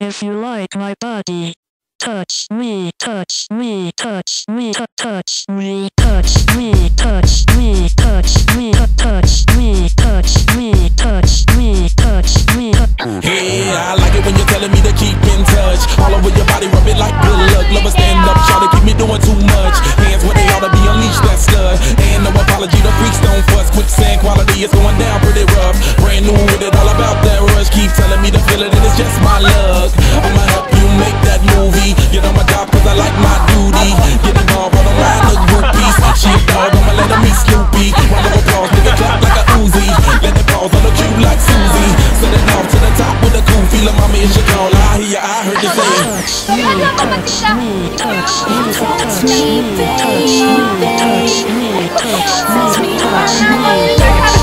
If you like my body, touch me, touch me, touch me, touch me, touch me, touch me, touch me, touch me, touch me, touch me, touch me. Hey, I like it when you're telling me to keep in touch. All over your body, rub it like good luck. Love stand up, try to keep me doing too much. Hands where they ought to be, unleash that stud. And no apology, the freaks don't fuss. Quicksand quality is going down pretty rough. Brand new with it, all about that rush. Keep telling me to feel it, and it's just my luck. I'ma help you make that movie. Get on my job cause I like my duty. Get involved while I'm riding the groupies. Sheep dog, I'ma let them eat Snoopy. Round of applause, nigga clap like a Uzi. Let it pause on the cue like Susie. Set it off to the top with a cool feeling. Mommy, it's your call. I hear ya, I heard you say Touch me, touch me, touch me, touch me, touch me, touch me, touch me, touch me,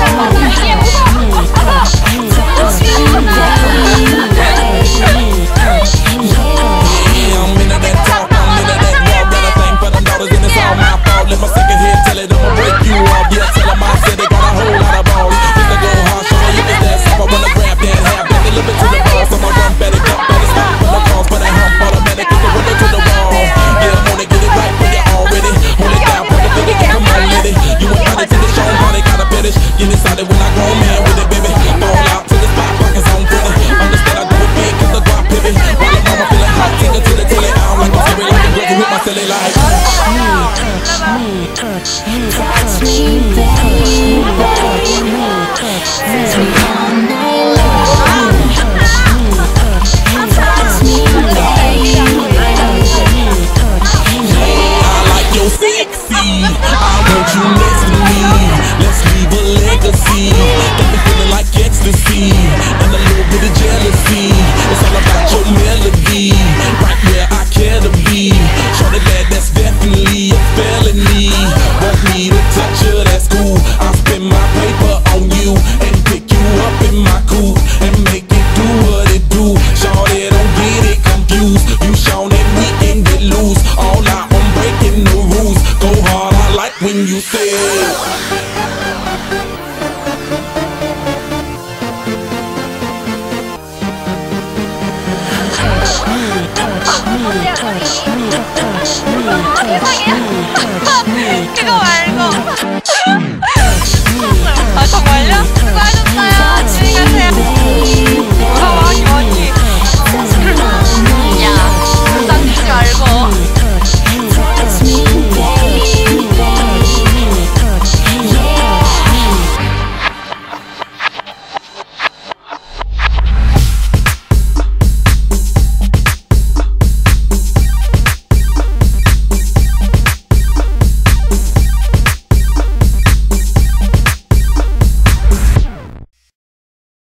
let my second head tell it, I'ma break you off. Yeah, tell them I said they got a whole lot of balls. If they go hard, show me you can dance. If I wanna grab that half, then they live it to the boss. I'ma run better, cut better, stop for the calls. But I hump automatic, cause the window to the wall. Yeah, I wanna get it right when you're already. Hold it down, point the finger, get come on, let it. You invited to the show, honey, gotta finish. Get excited when I go, man, with it, baby. Fall out to the spot, pockets on pretty. Understand I do it big, cause the guap pivot. While the mama feeling hot, take her to the telly. I don't like I'm serious, like a brother with my silly life. Touch me, touch me, touch me, touch me, touch me, touch me, touch me, all night long. Touch me, touch me, touch me, touch me, touch me. I like your sexy. I want you next to me. Let's leave a legacy. Got me feeling like ecstasy and a little bit of jealousy. It's all about your melody, right where I care to be. Shorty glad that's definitely a felony. Want me to touch you, that's cool. I'll spend my paper on you and pick you up in my coupe and make it do what it do. Shorty, don't get it confused. You shown that we can get loose. All out on breaking the rules. Go hard, I like when you say touch me, touch me, touch me, touch me, touch me, 그거 말고. touch me, 아 정말요? 수고하셨어요. 안녕히 가세요.